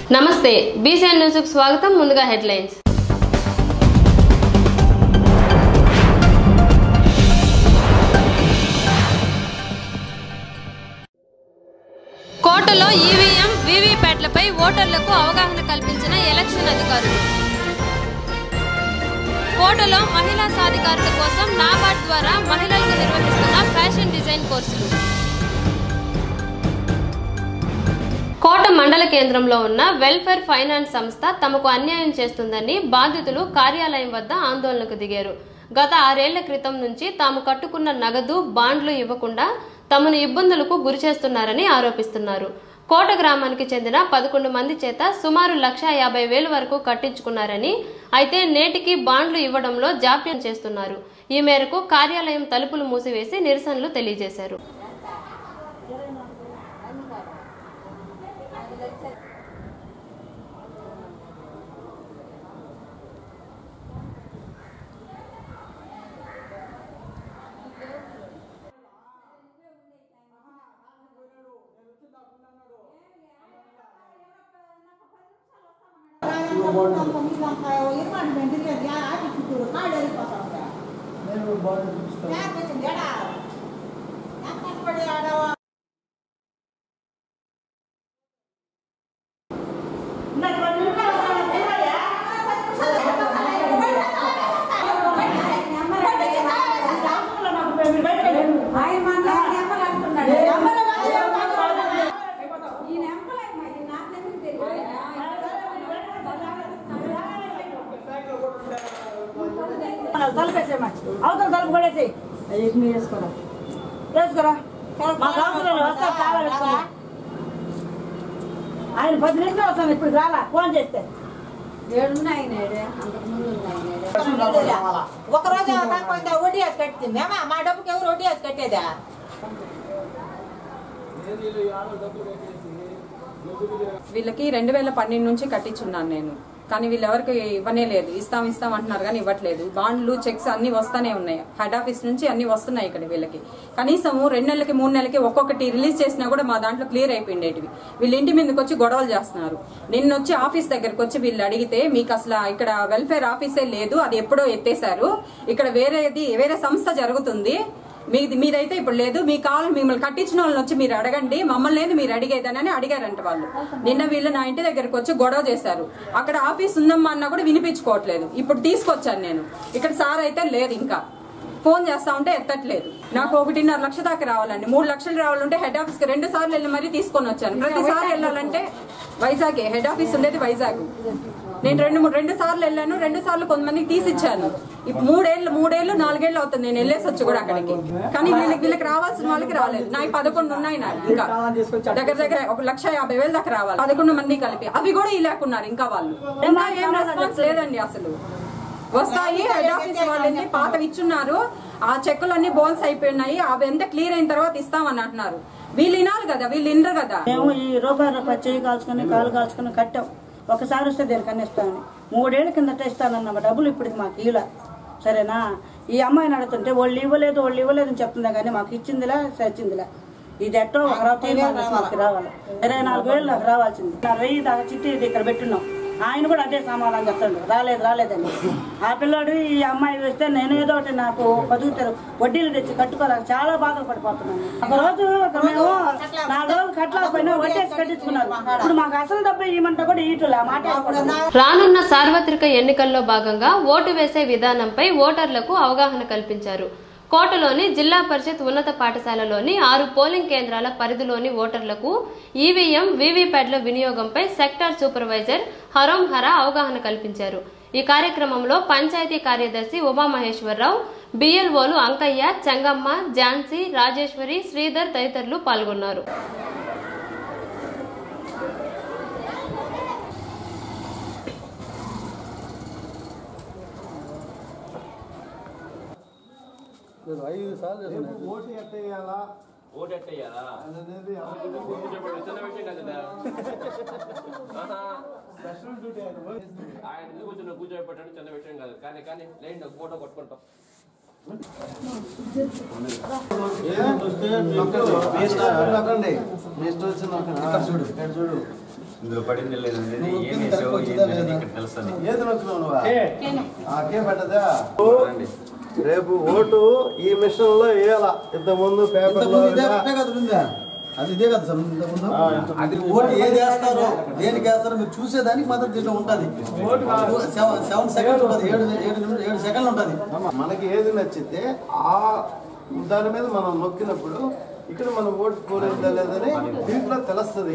నమస్తే BCN news కు స్వాగతం. ముందుగా హెడ్లైన్స్. కోటలో ఈవీఎం వీవీప్యాట్లపై ఓటర్లకు అవగాహన కల్పించిన ఎలక్షన్ అధికారులు. కోటలో మహిళా సాధికారత కోసం నాబార్డ్ ద్వారా మహిళలకు నిర్వహిస్తున్న ఫ్యాషన్ డిజైన్ కోర్సులు. కోట మండల కేంద్రంలో ఉన్న వెల్ఫేర్ ఫైనాన్స్ సంస్థ తమకు అన్యాయం చేస్తుందని బాధితులు కార్యాలయం వద్ద ఆందోళనకు దిగారు. గత 6 ఏళ్ల క్రితం నుంచి తాము కట్టుకున్న నగదు బాండ్లు ఇవ్వకుండా తమను ఇబ్బందులకు గురిచేస్తున్నారని ఆరోపిస్తున్నారు. కోట గ్రామానికి చెందిన 11 మంది చేత సుమారు 1,50,000 వరకు కట్టించుకున్నారని, అయితే నేటికి బాండ్లు ఇవ్వడంలో జాప్యం చేస్తున్నారు. ఈ మేరకు కార్యాలయం తలుపులు మూసివేసి నిరసనలు తెలియజేశారు. అవతల తలుపు కొడేసి వేసుకోరా వేసుకోరా మాకు అవసరం వస్తా కావాలి. ఆయన 10 నిమిషాలు వస్తాను, ఇప్పుడు రాలా ఫోన్ చేస్తే. ఒకరోజు వడ్డీ వేసి కట్టింది మేమా, మా డబ్బుకి ఎవరు వడ్డీ వేసి కట్టేదా? వీళ్ళకి 2012 నుంచి కట్టించున్నాను నేను, కానీ వీళ్ళెవరికి ఇవ్వనే లేదు. ఇస్తాం అంటున్నారు కానీ ఇవ్వట్లేదు. బాండ్లు చెక్స్ అన్ని వస్తూనే ఉన్నాయి, హెడ్ ఆఫీస్ నుంచి అన్ని వస్తున్నాయి ఇక్కడ. వీళ్ళకి కనీసం 2 నెలలకి 3 నెలలకి ఒక్కొక్కటి రిలీజ్ చేసినా కూడా మా దాంట్లో క్లియర్ అయిపోయిండేటివి. వీళ్ళు ఇంటి మీదకి వచ్చి గొడవలు చేస్తున్నారు. నిన్న వచ్చి ఆఫీస్ దగ్గరకు వచ్చి వీళ్ళు అడిగితే, మీకు అసలు ఇక్కడ వెల్ఫేర్ ఆఫీసే లేదు, అది ఎప్పుడో ఎత్తేసారు, ఇక్కడ వేరే సంస్థ జరుగుతుంది, మీదైతే ఇప్పుడు లేదు, మీకు కావాలి మిమ్మల్ని కట్టించిన వాళ్ళని వచ్చి మీరు అడగండి, మమ్మల్ని లేదు మీరు అడిగేదానని అడిగారంట వాళ్ళు. నిన్న వీళ్ళు నా ఇంటి దగ్గరకు వచ్చి గొడవ చేశారు. అక్కడ ఆఫీస్ ఉందమ్మా అన్నా కూడా వినిపించుకోవట్లేదు. ఇప్పుడు తీసుకొచ్చాను నేను, ఇక్కడ సార్ అయితే లేదు, ఇంకా ఫోన్ చేస్తా ఉంటే ఎత్తట్లేదు. నాకు 1.5 లక్ష దాకా రావాలండి. 3 లక్షలు రావాలంటే హెడ్ ఆఫీస్ కి 2 సార్లు వెళ్ళి మరీ తీసుకొని వచ్చాను. ప్రతిసారి వెళ్ళాలంటే వైజాగ్ హెడ్ ఆఫీస్ ఉండేది వైజాగ్. నేను 2 సార్లు వెళ్ళాను, 2 సార్లు కొంతమందికి తీసిచ్చాను. ఇప్పుడు 3 ఏళ్ళు 4 ఏళ్ళు అవుతుంది నేను వెళ్ళేసి వచ్చి కూడా అక్కడికి. కానీ వీళ్ళకి రావాల్సిన వాళ్ళకి రాలేదు. నాకు 11 ఉన్నాయి, నాకు ఇంకా దగ్గర 1,50,000 దాకా రావాలి, 11 మంది కలిపి. అవి కూడా ఇలాకున్నారు ఇంకా వాళ్ళు. ఇంకా ఏం రెస్పాన్స్ లేదండి అసలు. వస్తాయి హెడ్ ఆఫీస్ వాళ్ళని పాతవి ఇచ్చున్నారు, ఆ చెక్కులన్నీ బోన్స్ అయిపోయినాయి, అవి ఎంత క్లియర్ అయిన తర్వాత ఇస్తామని అంటున్నారు. వీళ్ళు వినాలి కదా, వీళ్ళు వినరు కదా. మేము ఈ రూపాయి చెయ్యి కాల్చుకుని కాలు కాల్చుకుని కట్టాం. ఒకసారి వస్తే దేనికన్నా ఇస్తామని 3 ఏళ్ల కిందట ఇస్తానన్న డబ్బులు ఇప్పుడు మాకు ఇలా సరేనా. ఈ అమ్మాయిని అడుగుతుంటే వాళ్ళు ఇవ్వలేదు అని చెప్తుందా, కానీ మాకు ఇచ్చిందిలా సచ్చిందిలా. ఇది ఎట్టో మాకు రావాలి. 24,000 నాకు రావాల్సింది. 1000 దాకా చిట్టి ఇక్కడ పెట్టున్నాం. ఆయన కూడా అదే సమాధానం చెప్తాడు, రాలేదని. ఆ పిల్లాడు ఈ అమ్మాయి వస్తే నేను ఏదో ఒకటి నాకు బతుకుతారు వడ్డీలు తెచ్చి కట్టుకోలేక చాలా బాధలు పడిపోతున్నాను. ఒక రోజు మేము 4 రోజులు కట్టలేకపోయినా వడ్డేసి కట్టించుకున్నారు. ఇప్పుడు మాకు అసలు డబ్బు ఇవ్వమంటే కూడా ఇటులే మాట. రానున్న సార్వత్రిక ఎన్నికల్లో భాగంగా ఓటు వేసే విధానంపై ఓటర్లకు అవగాహన కల్పించారు. కోటలోని జిల్లా పరిషత్ ఉన్నత పాఠశాలలోని 6 పోలింగ్ కేంద్రాల పరిధిలోని ఓటర్లకు ఈవీఎం వీవీప్యాట్ల వినియోగంపై సెక్టార్ సూపర్వైజర్ హరోం హరా అవగాహన కల్పించారు. ఈ కార్యక్రమంలో పంచాయతీ కార్యదర్శి ఉమామహేశ్వరరావు, బిఎల్ఓలు అంకయ్య, చెంగమ్మ, ఝాన్సీ, రాజేశ్వరి, శ్రీధర్ తదితరులు పాల్గొన్నారు. కూర్చోబెట్టాడు చిన్న విషయం కాదు, కానీ లేండి ఒక ఫోటో కొట్టుకుంటాం. చూడు ఇందులో పడింది లేదనేది ఏం వేసావు ఏంటనేది ఇక్కడ తెలుస్తుంది. ఏది నొక్కున్నావు నువ్వు? కే పడ్డదా? రేపు ఓటు ఈ మిషన్ లో వేయాలా. ఇంతకుముందు పేపర్లో అది ఇదే కదా సార్. ఇంతకుముందు అది ఓటు ఏది వేస్తారో దేనికి వేస్తారో మీరు చూసేదానికి మాత్రం దీంట్లో ఉంటుంది. 7 సెకండ్స్ ఉంటుంది, 7 సెకండ్లు ఉంటుంది. మనకి ఏది నచ్చితే ఆ దాని మీద మనం నొక్కినప్పుడు ఇక్కడ మనం ఓటు కోరేదా లేదని దీంట్లో తెలుస్తుంది.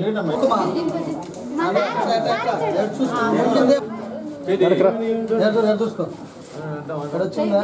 చూసుకో వచ్చిందా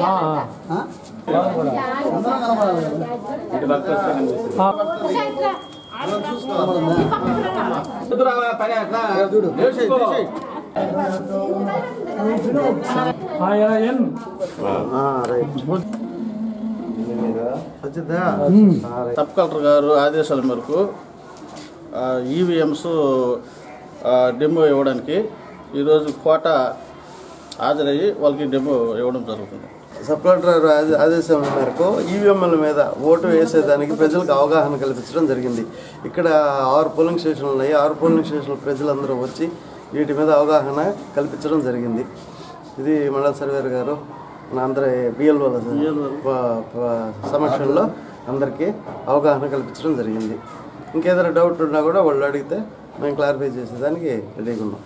సబ్ కలెక్టర్ గారు ఆదేశాల మేరకు ఈవీఎంస్ డెమో ఇవ్వడానికి ఈరోజు కోట హాజరయ్యి వాళ్ళకి డెమో ఇవ్వడం జరుగుతుంది. సబ్ కలెక్టర్ ఆదేశం మేరకు ఈవీఎంల మీద ఓటు వేసేదానికి ప్రజలకు అవగాహన కల్పించడం జరిగింది. ఇక్కడ 6 పోలింగ్ స్టేషన్లు ఉన్నాయి. 6 పోలింగ్ స్టేషన్ల ప్రజలందరూ వచ్చి వీటి మీద అవగాహన కల్పించడం జరిగింది. ఇది మండల సర్వేర్ గారు అందరి బిఎల్ఓల సమక్షంలో అందరికీ అవగాహన కల్పించడం జరిగింది. ఇంకేదైనా డౌట్ ఉన్నా కూడా వాళ్ళు అడిగితే మేము క్లారిఫై చేసేదానికి రెడీగా ఉన్నాం.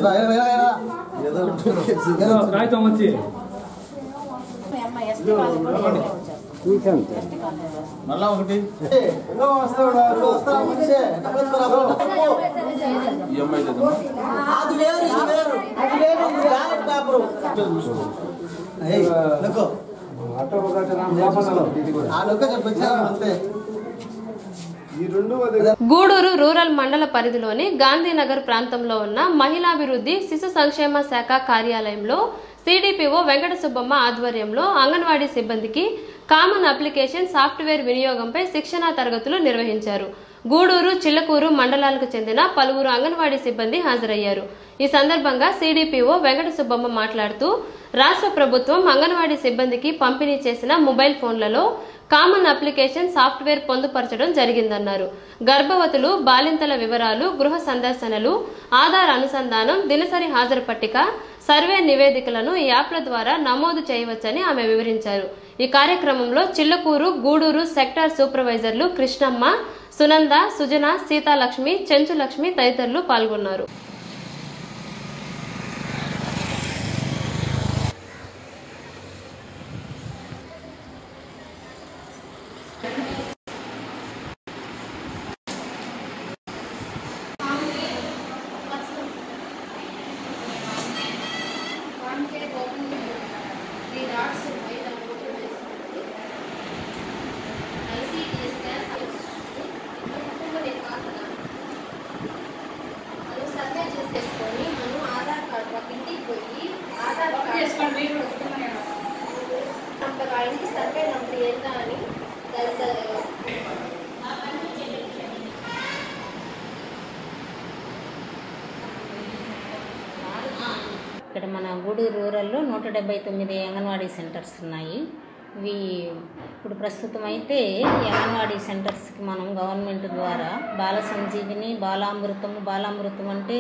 మళ్ళా ఒకటి గూడూరు రూరల్ మండల పరిధిలోని గాంధీనగర్ ప్రాంతంలో ఉన్న మహిళాభివృద్ధి శిశు సంక్షేమ శాఖ కార్యాలయంలో సిడిపిఓ వెంకట సుబ్బమ్మ ఆధ్వర్యంలో అంగన్వాడీ సిబ్బందికి కామన్ అప్లికేషన్ సాఫ్ట్వేర్ వినియోగంపై శిక్షణా తరగతులు నిర్వహించారు. గూడూరు, చిల్లకూరు మండలాలకు చెందిన పలువురు అంగన్వాడీ సిబ్బంది హాజరయ్యారు. ఈ సందర్భంగా సిడిపిఓ వెంకట సుబ్బమ్మ మాట్లాడుతూ రాష్ట్ర ప్రభుత్వం అంగన్వాడీ సిబ్బందికి పంపిణీ చేసిన మొబైల్ ఫోన్లలో కామన్ అప్లికేషన్ సాఫ్ట్వేర్ పొందుపరచడం జరిగిందన్నారు. గర్భవతులు, బాలింతల వివరాలు, గృహ సందర్శనలు, ఆధార్ అనుసంధానం, దినసరి హాజరు పట్టిక, సర్వే నివేదికలను ఈ యాప్ల ద్వారా నమోదు చేయవచ్చని ఆమె వివరించారు. ఈ కార్యక్రమంలో చిల్లకూరు, గూడూరు సెక్టార్ సూపర్వైజర్లు కృష్ణమ్మ, సునంద, సుజన, సీతాలక్ష్మి, చెంచులక్ష్మి తదితరులు పాల్గొన్నారు. ఇక్కడ మన గూడూరు రూరల్లో 179 అంగన్వాడీ సెంటర్స్ ఉన్నాయి. ఇవి ఇప్పుడు ప్రస్తుతం అయితే ఈ అంగన్వాడీ సెంటర్స్కి మనం గవర్నమెంట్ ద్వారా బాల సంజీవిని, బాలామృతం అంటే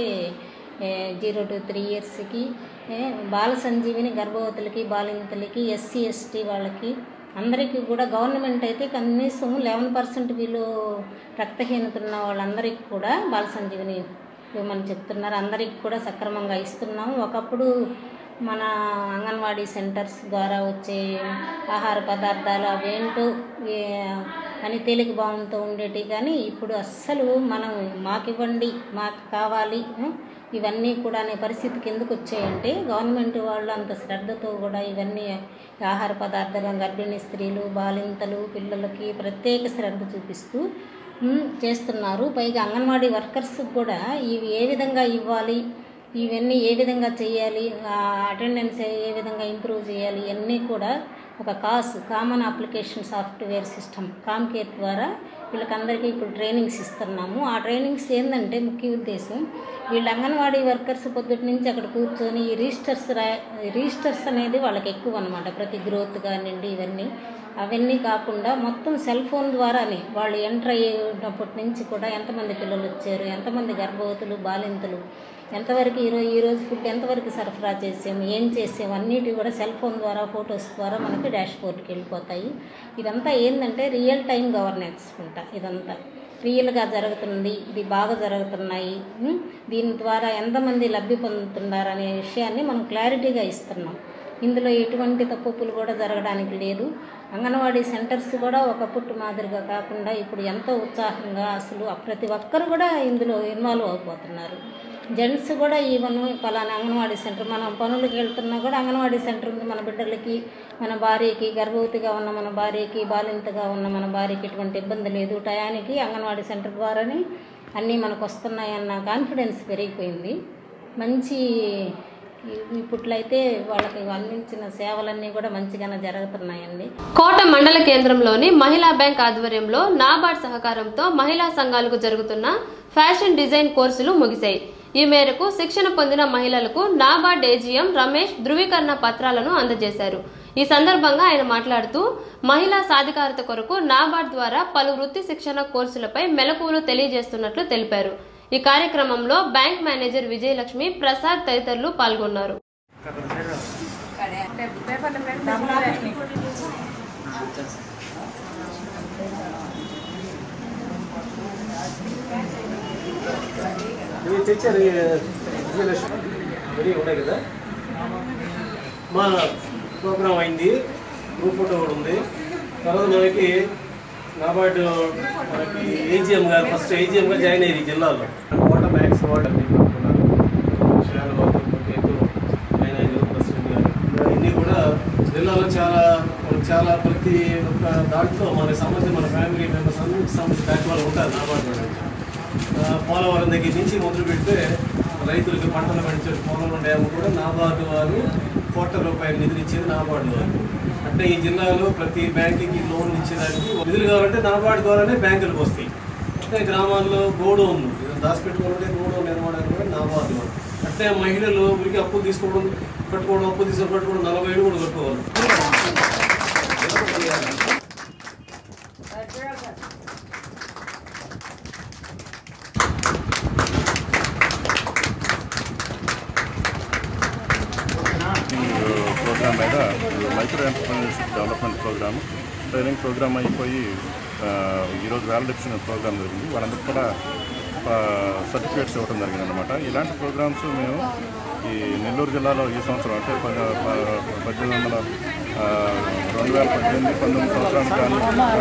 0 to 3 yearsకి, Bala Sanjeevini గర్భవతులకి, బాలింతలకి, SC ST వాళ్ళకి అందరికీ కూడా గవర్నమెంట్ అయితే కనీసం 11% వీళ్ళు రక్తహీనత ఉన్న వాళ్ళందరికీ కూడా బాల సంజీవిని ఇవ్వమని చెప్తున్నారు. అందరికీ కూడా సక్రమంగా ఇస్తున్నాము. ఒకప్పుడు మన అంగన్వాడీ సెంటర్స్ ద్వారా వచ్చే ఆహార పదార్థాలు అవేంటో అని తేలిక భావంతో ఉండేటి, కానీ ఇప్పుడు అస్సలు మనం మాకివ్వండి, మాకు కావాలి, ఇవన్నీ కూడా అనే పరిస్థితికి ఎందుకు వచ్చాయంటే గవర్నమెంట్ వాళ్ళు అంత శ్రద్ధతో కూడా ఇవన్నీ ఆహార పదార్థాలు గర్భిణీ స్త్రీలు, బాలింతలు, పిల్లలకి ప్రత్యేక శ్రద్ధ చూపిస్తూ చేస్తున్నారు. పైగా అంగన్వాడీ వర్కర్స్కి కూడా ఇవి ఏ విధంగా ఇవ్వాలి, ఇవన్నీ ఏ విధంగా చేయాలి, అటెండెన్స్ ఏ విధంగా ఇంప్రూవ్ చేయాలి, ఇవన్నీ కూడా ఒక common application software system Comcare ద్వారా వీళ్ళకందరికీ ఇప్పుడు ట్రైనింగ్స్ ఇస్తున్నాము. ఆ ట్రైనింగ్స్ ఏంటంటే ముఖ్య ఉద్దేశం వీళ్ళ అంగన్వాడీ వర్కర్స్ పొద్దుటి నుంచి అక్కడ కూర్చొని ఈ రిజిస్టర్స్ అనేది వాళ్ళకి ఎక్కువ అనమాట. ప్రతి గ్రోత్ కానివ్వండి ఇవన్నీ అవన్నీ కాకుండా మొత్తం సెల్ ఫోన్ ద్వారానే వాళ్ళు ఎంటర్ అయ్యేటప్పటి నుంచి కూడా ఎంతమంది పిల్లలు వచ్చారు, ఎంతమంది గర్భవతులు, బాలింతలు, ఎంతవరకు ఈరోజు ఫుడ్ ఎంతవరకు సరఫరా చేసాము, ఏం చేసాము అన్నిటి కూడా సెల్ ఫోన్ ద్వారా ఫొటోస్ ద్వారా మనకి డాష్ బోర్డ్కి వెళ్ళిపోతాయి. ఇదంతా ఏంటంటే రియల్ టైం గవర్నెన్స్ ఉంటా. ఇదంతా రియల్గా జరుగుతుంది, ఇది బాగా జరుగుతున్నాయి, దీని ద్వారా ఎంతమంది లబ్ధి పొందుతున్నారు అనే విషయాన్ని మనం క్లారిటీగా ఇస్తున్నాం. ఇందులో ఎటువంటి తప్పులు కూడా జరగడానికి లేదు. అంగన్వాడీ సెంటర్స్ కూడా ఒకప్పుడు మాదిరిగా కాకుండా ఇప్పుడు ఎంతో ఉత్సాహంగా అసలు ప్రతి ఒక్కరు కూడా ఇందులో ఇన్వాల్వ్ అయిపోతున్నారు. జెంట్స్ కూడా ఈవెన్ పలానా అంగన్వాడీ సెంటర్ మనం పనులకు వెళ్తున్నా కూడా అంగన్వాడీ సెంటర్ ఉంది మన బిడ్డలకి, మన భార్యకి, గర్భవతిగా ఉన్న మన భార్యకి, బాలింతగా ఉన్న మన భార్యకి ఎటువంటి ఇబ్బంది లేదు, టయానికి అంగన్వాడీ సెంటర్ ద్వారానే అన్నీ మనకు వస్తున్నాయన్న కాన్ఫిడెన్స్ పెరిగిపోయింది. మంచి ఇప్పుట్లయితే వాళ్ళకి అందించిన సేవలన్నీ కూడా మంచిగానే జరుగుతున్నాయండి. కోట మండల కేంద్రంలోని మహిళా బ్యాంక్ ఆధ్వర్యంలో నాబార్డ్ సహకారంతో మహిళా సంఘాలకు జరుగుతున్న ఫ్యాషన్ డిజైన్ కోర్సులు ముగిశాయి. ఈ మేరకు శిక్షణ పొందిన మహిళలకు నాబార్డ్ ఏజీఎం రమేష్ ధృవీకరణ పత్రాలను అందజేశారు. ఈ సందర్భంగా ఆయన మాట్లాడుతూ మహిళా సాధికారత కొరకు నాబార్డ్ ద్వారా పలు వృత్తి శిక్షణ కోర్సులపై మెలకువలు తెలియజేస్తున్నట్లు తెలిపారు. ఈ కార్యక్రమంలో బ్యాంక్ మేనేజర్ విజయలక్ష్మి, ప్రసాద్ తదితరులు పాల్గొన్నారు. ఉన్నాయి కదా, మా ప్రోగ్రామ్ అయింది, గ్రూప్ ఫోటో కూడా ఉంది. తర్వాత మనకి నాబార్డు మనకి ఏజీఎం గారు ఫస్ట్ ఏజీఎంగా జాయిన్ అయ్యింది జిల్లాలో. కోట మ్యాక్స్ అవార్డు అన్ని కొనుక్కున్నారు, విషయాలు జాయిన్ అయ్యారు ప్రెసిడెంట్ గారు. ఇవన్నీ కూడా జిల్లాలో చాలా ప్రతి ఒక్క దాంట్లో మనకి సంబంధించి మన ఫ్యామిలీ మెంబర్స్ అందరికి సంబంధించి బ్యాంక్ వాళ్ళు ఉంటారు నాబార్డు. పోలవరం దగ్గర నుంచి మొదలు పెడితే రైతులకి పంటలు పండించే పోలవరం డ్యామ్ కూడా నాబార్డు వారు ₹1,00,00,000 నిధులు ఇచ్చేది నాబార్డు వారు. అంటే ఈ జిల్లాలో ప్రతి బ్యాంకుకి లోన్ ఇచ్చేదానికి నిధులు కావాలంటే నాబార్డు ద్వారానే బ్యాంకులకు వస్తాయి. అంటే గ్రామాల్లో గోడౌన్ దాచిపెట్టుకోవాలంటే గోడౌన్ నిర్మాణానికి కూడా నాబార్డు వారు. అంటే మహిళలు ఊరికి అప్పులు తీసుకోవడం కట్టుకోవడం, అప్పులు తీసుకొని కట్టుకోవడం 40 ఏళ్ళు కూడా కట్టుకోవాలి. ప్రోగ్రామ్ మీద micro entrepreneurship development program training program అయిపోయి ఈరోజు వ్యాలిడేషన్ ప్రోగ్రామ్ జరిగింది. వాళ్ళందరికీ కూడా సర్టిఫికేట్స్ ఇవ్వడం జరిగింది అనమాట. ఇలాంటి ప్రోగ్రామ్స్ మేము ఈ నెల్లూరు జిల్లాలో ఈ సంవత్సరం అంటే 2018-19 సంవత్సరానికి కానీ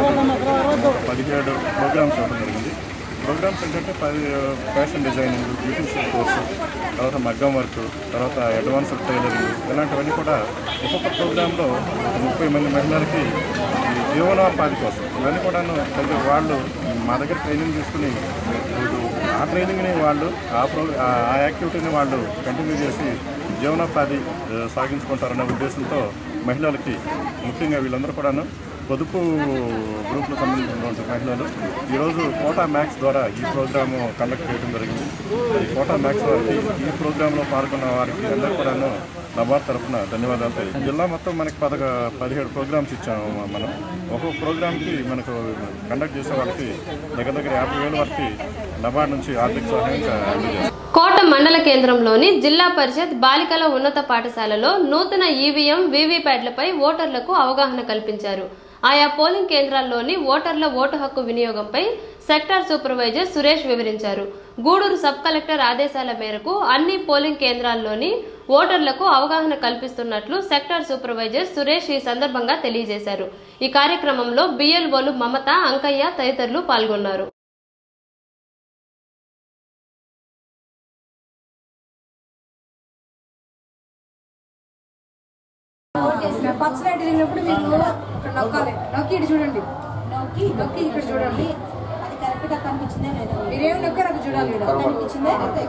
17 ప్రోగ్రామ్స్ ఇవ్వడం జరిగింది. ప్రోగ్రామ్స్ ఏంటంటే ఫ్యాషన్ డిజైనింగ్, బ్యూటిషియన్ కోర్సు, తర్వాత మగ్గం వర్క్, తర్వాత అడ్వాన్స్డ్ టైలరింగ్, ఇలాంటివన్నీ కూడా ఒక్కొక్క ప్రోగ్రాంలో 30 మంది మహిళలకి జీవనోపాధి కోసం ఇవన్నీ కూడాను వాళ్ళు మా దగ్గర ట్రైనింగ్ తీసుకుని ఆ ట్రైనింగ్ని వాళ్ళు ఆ యాక్టివిటీని వాళ్ళు కంటిన్యూ చేసి జీవనోపాధి సాగించుకుంటారనే ఉద్దేశంతో మహిళలకి ముఖ్యంగా వీళ్ళందరూ కూడాను పొదుపు గ్రూప్లకు సంబంధించినటువంటి మహిళలు ఈరోజు కోటా మ్యాక్స్ ద్వారా ఈ ప్రోగ్రాము కండక్ట్ చేయడం జరిగింది. ఈ కోటా మ్యాక్స్ వారికి ఈ ప్రోగ్రాంలో పాల్గొన్న వారికి అందరూ కూడాను నబార్డ్ తరఫున ధన్యవాదాలు తెలియదు. జిల్లా మొత్తం మనకి 17 ప్రోగ్రామ్స్ ఇచ్చాము. మనం ఒక్కొక్క ప్రోగ్రామ్కి మనకు కండక్ట్ చేసే వాళ్ళకి దగ్గర 50,000 వరకు నబార్డ్ నుంచి ఆర్థిక సహాయం అందజేస్తాం. కోట మండల కేంద్రంలోని జిల్లా పరిషత్ బాలికల ఉన్నత పాఠశాలలో నూతన ఈవీఎం, వీవీప్యాట్లపై ఓటర్లకు అవగాహన కల్పించారు. ఆయా పోలింగ్ కేంద్రాల్లోని ఓటర్ల ఓటు హక్కు వినియోగంపై సెక్టార్ సూపర్వైజర్ సురేష్ వివరించారు. గూడూరు సబ్ కలెక్టర్ ఆదేశాల మేరకు అన్ని పోలింగ్ కేంద్రాల్లోని ఓటర్లకు అవగాహన కల్పిస్తున్నట్లు సెక్టార్ సూపర్వైజర్ సురేష్ ఈ సందర్భంగా తెలియజేశారు. ఈ కార్యక్రమంలో బిఎల్ఓలు మమత, అంకయ్య తదితరులు పాల్గొన్నారు. పచ్చలైట్ తిరిగినప్పుడు మీరు నొక్కాలి, నొక్కి ఇటు చూడండి, నొక్కి ఇక్కడ చూడండి. అది కరెక్ట్ గా కనిపించిందే లేదా, మీరేం నొక్కారు అది చూడాలి. కనిపించిందే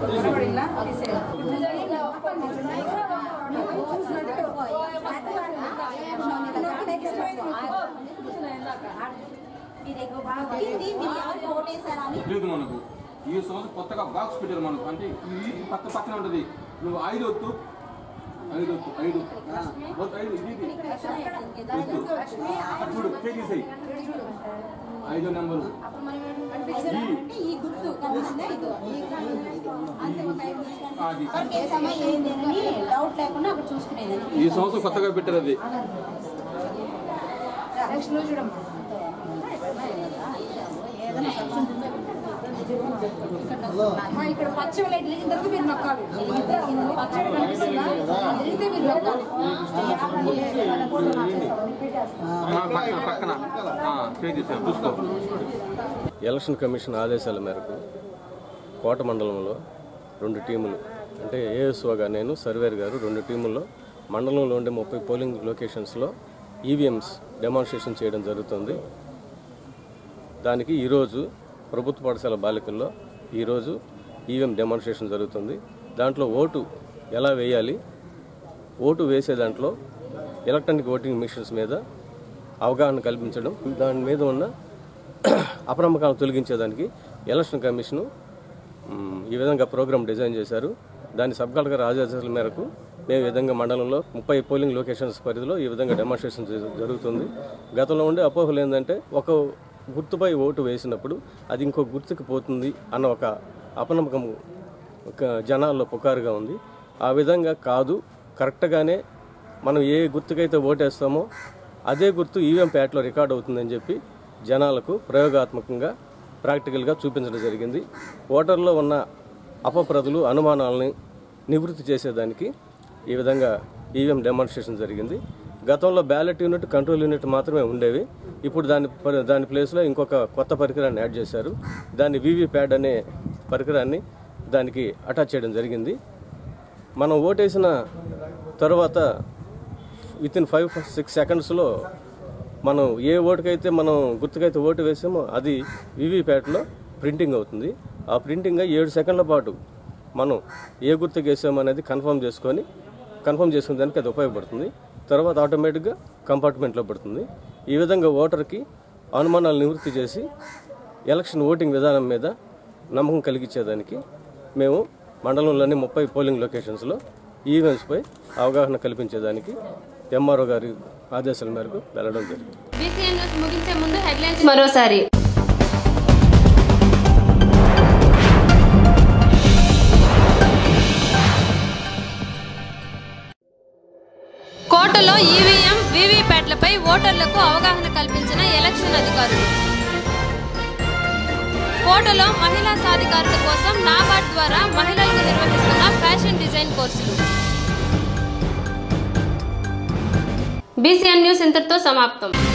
మనకు ఈ సంవత్సరం కొత్తగా బాక్స్ పెట్టారు మనకు. అంటే ఈ పక్కన ఉంటుంది, నువ్వు 5 వద్దు ఐదు నెంబరు ఈ గుర్తు కనిపిస్తుందా డౌట్ లేకుండా అక్కడ చూసుకునేది. ఈ సంవత్సరం కొత్తగా పెట్టారు అది. ఇక్కడ పచ్చడి లైట్ వెలిగిన తర్వాత మీరు నొక్కాలి. పచ్చడి కనిపిస్తుందా వెలిగితే మీరు నొక్కాలి. ఎలక్షన్ కమిషన్ ఆదేశాల మేరకు కోట మండలంలో 2 టీములు అంటే ఏఎస్ఓగా నేను సర్వేర్ గారు 2 టీముల్లో మండలంలో ఉండే 30 పోలింగ్ లొకేషన్స్లో ఈవీఎంస్ డెమాన్స్ట్రేషన్ చేయడం జరుగుతుంది. దానికి ఈరోజు ప్రభుత్వ పాఠశాల బాలికల్లో ఈరోజు ఈవీఎం డెమాన్స్ట్రేషన్ జరుగుతుంది. దాంట్లో ఓటు ఎలా వేయాలి, ఓటు వేసే దాంట్లో ఎలక్ట్రానిక్ ఓటింగ్ మిషన్స్ మీద అవగాహన కల్పించడం, దాని మీద ఉన్న అప్రమకాలను తొలగించేదానికి ఎలక్షన్ కమిషను ఈ విధంగా ప్రోగ్రాం డిజైన్ చేశారు. దాని సబ్ కలెక్టర్ ఆదేశాల మేరకు మేము ఈ విధంగా మండలంలో 30 పోలింగ్ లొకేషన్స్ పరిధిలో ఈ విధంగా డెమాన్స్ట్రేషన్ జరుగుతుంది. గతంలో ఉండే అపోహలు ఏంటంటే ఒక గుర్తుపై ఓటు వేసినప్పుడు అది ఇంకో గుర్తుకు పోతుంది అన్న ఒక అపనమ్మకం జనాల్లో పుకారుగా ఉంది. ఆ విధంగా కాదు, కరెక్ట్గానే మనం ఏ గుర్తుకైతే ఓటేస్తామో అదే గుర్తు ఈవీఎం ప్యాట్లో రికార్డ్ అవుతుందని చెప్పి జనాలకు ప్రయోగాత్మకంగా ప్రాక్టికల్గా చూపించడం జరిగింది. ఓటర్లో ఉన్న అపప్రదలు అనుమానాలని నివృత్తి చేసేదానికి ఈ విధంగా ఈవీఎం డెమాన్స్ట్రేషన్ జరిగింది. గతంలో బ్యాలెట్ యూనిట్, కంట్రోల్ యూనిట్ మాత్రమే ఉండేవి. ఇప్పుడు దాని ప్లేస్లో ఇంకొక కొత్త పరికరాన్ని యాడ్ చేశారు. దాన్ని వీవీ ప్యాడ్ అనే పరికరాన్ని దానికి అటాచ్ చేయడం జరిగింది. మనం ఓటేసిన తర్వాత వితిన్ 5-6 సెకండ్స్లో మనం ఏ ఓటుకైతే మనం గుర్తుకైతే ఓటు వేసామో అది వీవీ ప్యాడ్లో ప్రింటింగ్ అవుతుంది. ఆ ప్రింటింగ్ 7 సెకండ్ల పాటు మనం ఏ గుర్తుకు వేసామో అనేది కన్ఫర్మ్ చేసుకునే దానికి అది ఉపయోగపడుతుంది. తర్వాత ఆటోమేటిక్గా కంపార్ట్మెంట్లో పడుతుంది. ఈ విధంగా ఓటర్కి అనుమానాలు నివృత్తి చేసి ఎలక్షన్ ఓటింగ్ విధానం మీద నమ్మకం కలిగించేదానికి మేము మండలంలోని 30 పోలింగ్ లొకేషన్స్లో ఈవెంట్స్పై అవగాహన కల్పించేదానికి ఎంఆర్ఓ గారి ఆదేశాల మేరకు వెళ్ళడం జరిగింది. బీసీఎన్ న్యూస్ ముగించే ముందు హెడ్లైన్స్ మరోసారి. కోటలో ఈవీఎం, వీవీప్యాట్లపై ఓటర్లకు అవగాహన కల్పించిన ఎలక్షన్ అధికారులు. కోటలో మహిళా సాధికారత కోసం నాబార్డ్ ద్వారా మహిళలకు నిర్వహిస్తున్న ఫ్యాషన్ డిజైన్ కోర్సులు. బీసీఎన్ న్యూస్ ఇంతటితో సమాప్తం.